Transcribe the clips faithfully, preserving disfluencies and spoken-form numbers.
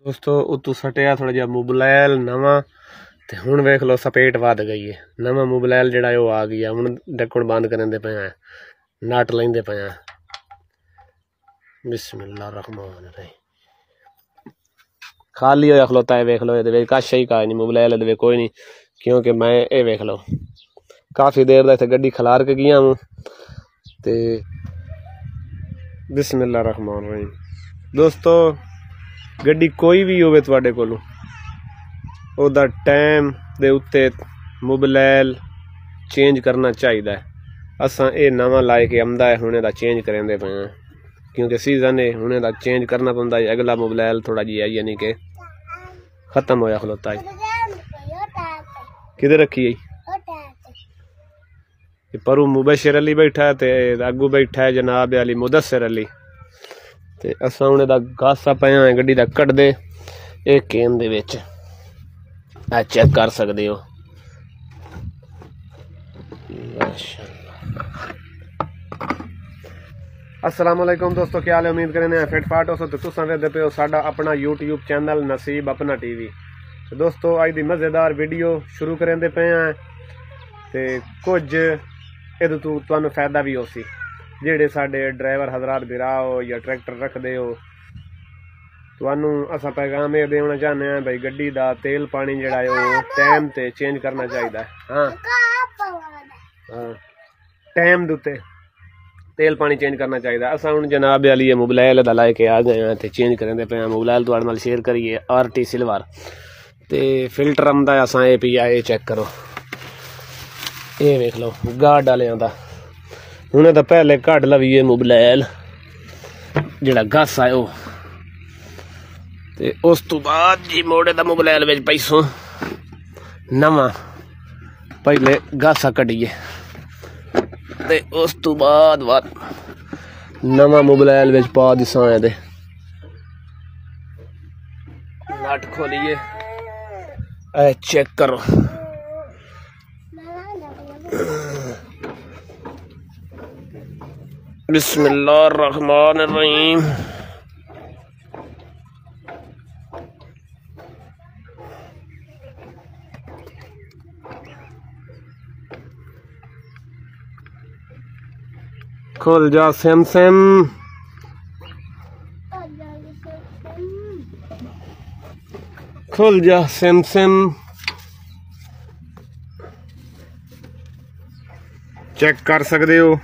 दोस्तों उतू सटिया थोड़ा जिहा मोबाइल नवा ते हुण वेख लो सपेट वध गई है। नवा मोबाइल जिहड़ा है वो आ गया। हुण ढक्कण बंद करन पे हैं, नट लेंदे पे हैं। बिस्मिल्लाह रहमान रहीम। खाली होया खलोता है, वेख लो ये कश ही का नहीं मोबाइल दे कोई नहीं, क्योंकि मैं ये वेख लो काफ़ी देर दा इत्थे गड्डी खलार के गया हूँ ते बिस्मिल्लाह रहमान रहीम। दोस्तों गड्डी कोई भी होवे तुहाडे कोलों ओदा टाइम दे उत्ते मोबाइल चेंज करना चाहिए। असां ये नवा लाए के आमदा है, हुणे दा चेंज करेंदे पे हैं क्योंकि सीजन है, हुणे दा चेंज करना पौंदा है। अगला मोबाइल थोड़ा जिहा यानी कि खत्म होया खलोता है। किधर रखी है परू मुबशर अली बैठा है ते अगू बैठा है जनाब अली मुदस्सिर अली ते असां हुणे दा गासा पिया है गड्डी दा कड्डदे ए केन दे विच आ चेक कर सकते हो। अस्सलाम वालेकुम दोस्तों, क्या हाल है? उम्मीद करें फिट फाट हो तो तुसां वेखदे पे हो साडा अपना यूट्यूब चैनल नसीब अपना टीवी। तो दोस्तों अज दी मज़ेदार वीडियो शुरू करेंदे पे हैं ते कुछ इहदे तों तुहानूं फायदा भी होसी जेहड़े साडे ड्राइवर हजरात बिरा हो या ट्रैक्टर रखदे हो। तुहानूं असां पैगाम ये देना चाहते हैं भाई गड्डी दा तेल पानी जिहड़ा है वो टाइम ते चेंज करना चाहिए। हाँ हाँ टाइम दे उत्ते तेल पानी चेंज करना चाहिए। असां हुण जनाब अली मोबाइल दा लाए के आ गए हैं ते चेंज करेंदे पे हैं। मोबाइल तुहाडे नाल शेयर करिए आर टी सिल्वर ते फिल्टर आंदा असां ए पी आ चेक करो, ये वेख लो गार्ड वालियां दा। हुणे तां पहले कढ लवीए मोबाइल जिहड़ा गासा है वो ते उस तो बाद जी मोड़े दा मोबाइल विच पैसों नवा पहले गासा कड्डिए ते उस तो बाद बाद नवा मोबाइल विच पा दिसां दे नट खोलिए ए चेक करो। बिस्मिल्लाह रहमान रहीम। खोल जा सेम सेम, खोल जा सेम सेम। चेक कर सकते हो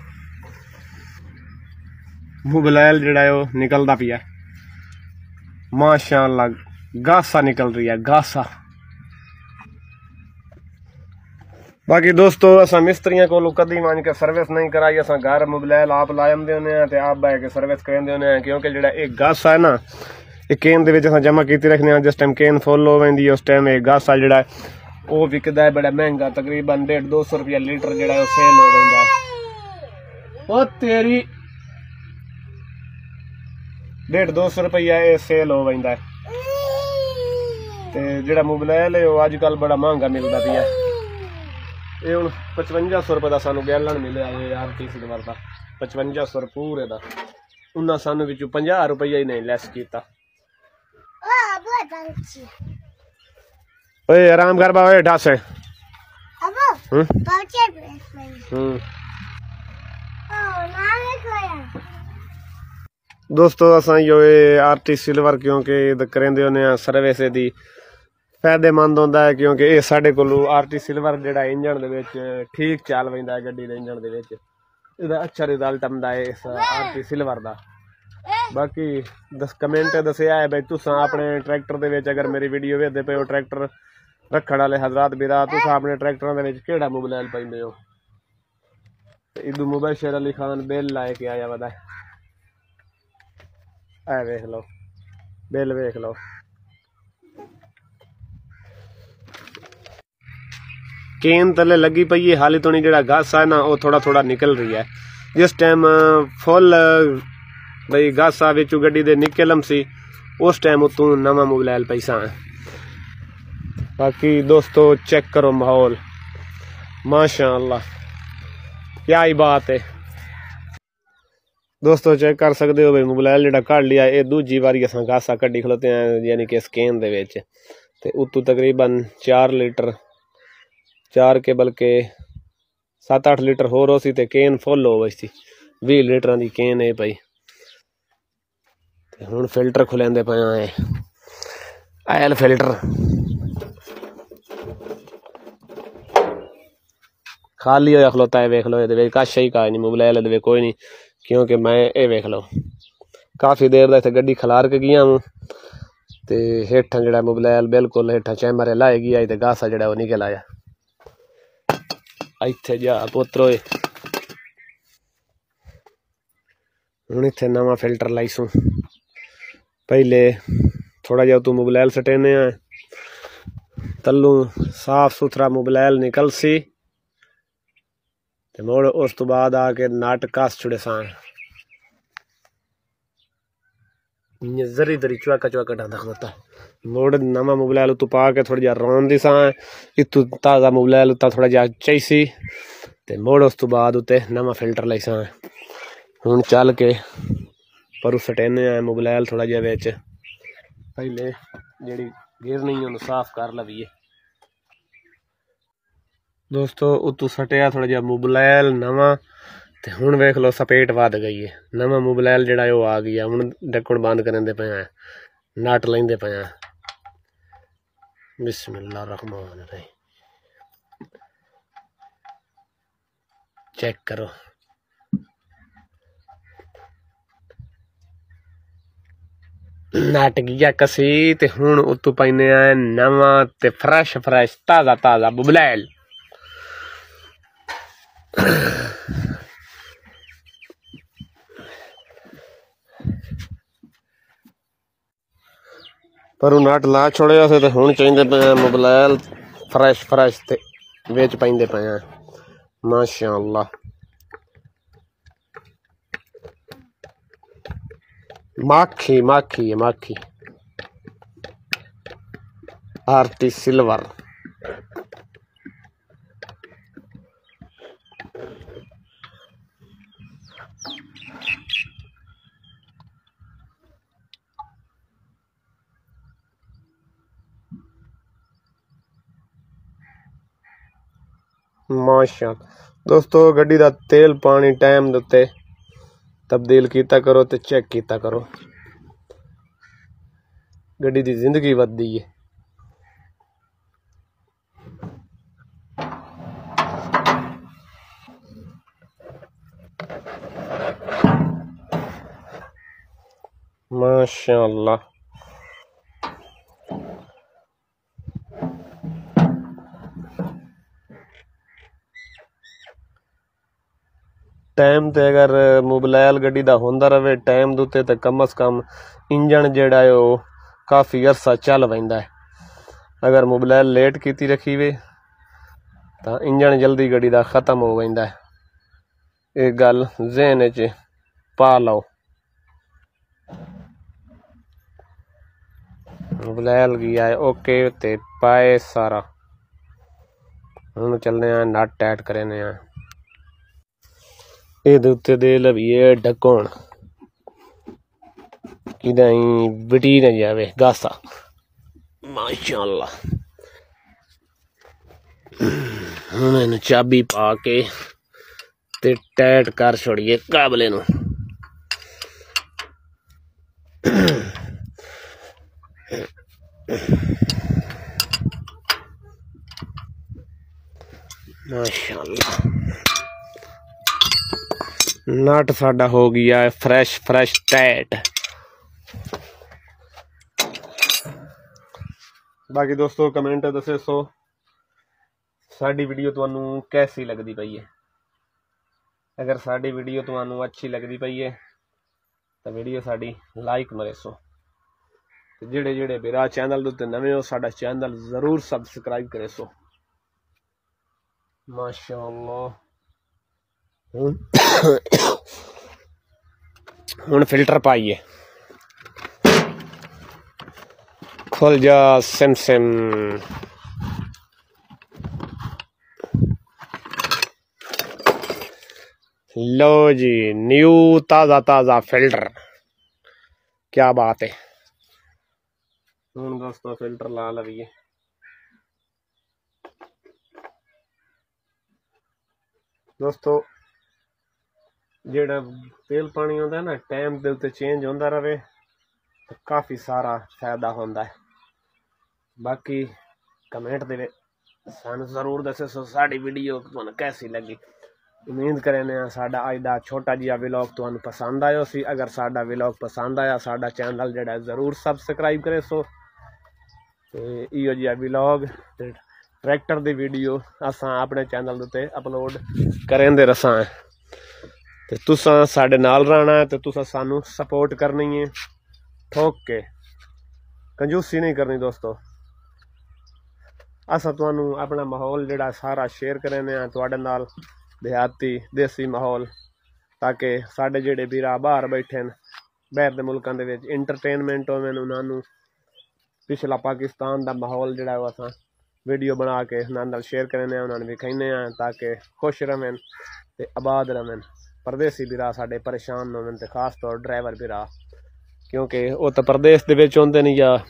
मोबाइल जिहड़ा है वो निकलदा पिया माशाअल्लाह, गासा निकल रही है गासा। बाकी दोस्तों असा मिस्त्रियों को कदी मान के सर्विस नहीं कराई, असा घर मोबाइल आप लाए होने आप बह के सर्विस करेंदे होने, क्योंकि जो एक गासा है ना ये केन दे विच असां जमा की रखने। जिस टाइम केन फुल हो वेंदी उस टाइम एक गासा जिहड़ा है वो विकदा है बड़ा महंगा, तकरीबन डेढ़ दो सौ रुपया लीटर जिहड़ा है सेल हो वेंदा है। ओ तेरी डेढ़ दो सौ रुपया ये सेल हो वेंदा है ते जिहड़ा मोबाइल है वो अजकल बड़ा महंगा मिलदा पिया। ये हूँ पचवंजा सौ रुपये का सानू गैलन मिले आर टी सिल्वर का, पचवंजा सौ पूरे का। उन्हें सानू विचों पंजाह रुपया ही नहीं लैस किया। ओए आराम कर बाबा ढास है। दोस्तों असा यो आर टी सिल्वर क्योंकि करेंदे होने सर्विस दी फायदेमंद होंदा है, क्योंकि ये साढ़े कोलों आर टी सिल्वर जिहड़ा इंजन दे विच ठीक चल पैंदा है गड्डी दे इंजन दे विच, इहदा अच्छा रिजल्ट आंदा है इस आर टी सिल्वर दा। बाकी दस कमेंट दसिया है भाई तुसां अपने ट्रैक्टर दे विच अगर मेरी वीडियो वेखदे पे हो ट्रैक्टर रखण वाले हजरात बिरा, तुसां अपने ट्रैक्टरां दे विच किहड़ा मोबाइल पाइंदे हो? इदू मुबशर अली खान बिल लाए के आया वदा ऐ वेख लो बिल वेख लो। केन तले लगी पई है हाली तो नहीं, जो गासा है ना वो थोड़ा थोड़ा निकल रही है। जिस टाइम फुल भाई गासा बिचू गड्डी दे निकलम सी उस टाइम उतों नवा मोबाइल पैसा है। बाकी दोस्तों चेक करो माहौल माशाअल्लाह क्या ही बात है। दोस्तों चेक कर सकते हो भाई मोबाइल जो कढ़ लिया ये दूजी बारी अस गासा कड्डी खलोते हैं यानी कि स्कैन दे विच ते उतों तकरीबन चार लीटर चार के बल्कि सत्त अठ लीटर होर हो सी ते केन फुल हो सी भी लीटर की केन है पई ते हुण फिल्टर खुलेंदे पे आयल फिल्टर खाली होया खलोता है वेख लो ये कश ही का नहीं मोबाइल दे कोई नहीं क्योंकि मैं ये वेख लो काफ़ी देर का इतने गड्डी खलार के गया हूँ तो हेठा जड़ा मोबाइल बिल्कुल हेठा चैमरे लाए गया तो गासा जड़ा वो निकल आया इत्थे जा पुत्रो हूँ इत्थे नवा फिल्टर लाईसूँ पहले थोड़ा जा तू मोबाइल सटेने तलू साफ सुथरा मोबाइल निकल सी ते मोड़ उस तो बाद आके नट कस छुड़े सान जरी दरी चुआका चुआका डांदा खलोता मोड़ नवा मोबाइल तू पा के थोड़ा जा रोन दी सा इतू ताज़ा मोबाइल उता थोड़ा जा चाहिए ते मोड़ उस तो बाद उते नवा फिल्टर लाई सा हुण चल के पर सटेने मोबाइल थोड़ा जा बिच पहले जेड़ी गिरनी उन्हें साफ कर लवीए दोस्तों उतू सटिया थोड़ा जा मोबाइल नवा ते हुण वेख लो सपेट वध गई है नवा मोबाइल जड़ा वो आ गया हुण ढक्कन बंद करते पे नट लेंदे पे बिस्मिल्लाह रहमान रहीम चेक करो नट गया कसी ते हुण उतू पैने नवा ते फ्रैश फ्रैश ताज़ा ताज़ा मोबाइल पर नट ला छोड़िया से हुण चाहिए पे मोबाइल फ्रैश फ्रैश ते विच पैंदे पे माशाअल्लाह माखी माखी है माखी आरती सिल्वर माशाअल्लाह दोस्तों गड्डी दा तेल पानी टाइम दे उत्ते तब्दील कीता करो ते चेक कीता करो गड्डी दी जिंदगी वधदी है माशाअल्लाह टाइम ते अगर मोबाइल गड्डी दा होंदा रहे टाइम दुते ते कम अज कम इंजन जेड़ा है वो काफ़ी अरसा चल पैंदा है अगर मोबाइल लेट की रखी वे तो इंजन जल्दी गड्डी दा ख़त्म हो पैंदा है ये गल ज़हन च पा लो मोबाइल गया है ओके ते पाए सारा हम चलने नट टाइट करने ये उत्ते दे लवीए ढक्कन कि बिटी न जावे गासा माशाअल्लाह हुण इन्हूं चाबी पा के ते टाइट कर छोड़िए काबले नूं माशाअल्लाह नट साडा हो गया है फ्रैश फ्रैश टाइट। बाकी दोस्तों कमेंट दसे सो साडी वीडियो तुहानू कैसी लगती पई है। अगर साडी वीडियो तुहानू अच्छी लगती पई है तो वीडियो साडी लाइक मरे सो। जेड़े जेड़े मेरा चैनल उत्ते नवे हो साडा चैनल जरूर सबसक्राइब करे सो। माशाअल्लाह हुण फिल्टर पाइए खुल जा सिम सिम। लो जी न्यू ताज़ा ताज़ा फिल्टर, क्या बात है। हूँ दोस्तों फिल्टर ला लवीए। दोस्तों जेड़ा तेल पानी होंदा है ना टाइम दे उत्ते चेंज होंदा रहे तो काफ़ी सारा फायदा होंदा है। बाकी कमेंट दे सानू जरूर दसो साड़ी वीडियो तुहानू कैसी लगी। उम्मीद करने साडा अज दा छोटा जिहा विलॉग तुहानू पसंद आया सी। अगर साडा विलॉग पसंद आया साडा चैनल जेड़ा जरूर सबसक्राइब करे सो। ते इहो जिहा विलॉग ते ट्रैक्टर दी वीडियो असां अपने चैनल उत्ते अपलोड करेंदे रसां। ते तुसां साडे नाल रहना है ते तुसां सानू सपोर्ट करनी है। ठोक के कंजूसी नहीं करनी दोस्तों। असां तुहानू अपना माहौल जेड़ा सारा शेयर करने तुहाडे नाल देहाती देसी माहौल, ताकि साडे जेड़े भीरा बाहर बैठे बाहर के मुल्कों के इंटरटेनमेंट होवे उन्होंने पिछला पाकिस्तान का माहौल जोड़ा अस वीडियो बना के उन्होंने शेयर करने उन्होंने विखाने ताकि खुश रहें तो आबाद रहें। परदेसी भीरा साडे परेशान होवें ते खास तौर ड्राइवर भीरा, क्योंकि वो तो प्रदेश के होंगे नहीं या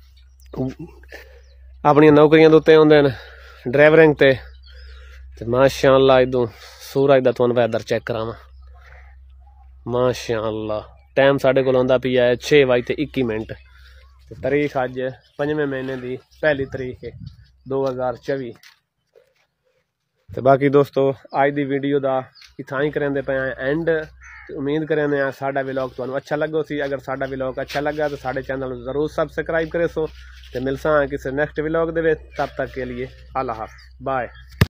अपनी नौकरियां के उत्ते होंगे ड्राइवरिंग ते। माशाअल्लाह इदों सूरज का तुहानू वैदर चेक करावां। माशाअल्लाह टाइम साढ़े कोल आंदा पिया है छे बज ते इक्की मिनट। तारीख अज पंजवें महीने की पहली तरीक है दो हज़ार चौबी। तो बाकी दोस्तों अज की वीडियो का इतना ही करेंदे पे एंड। उम्मीद करने साडा विलॉग तुहानू अच्छा लगो सी। अगर साडा विलॉग अच्छा लगा तो साडे चैनल जरूर सबसक्राइब करे सो। तो मिलसा किसी नैक्सट विलॉग दे। तब तक के लिए अल्लाह हाफ़िज़, बाय।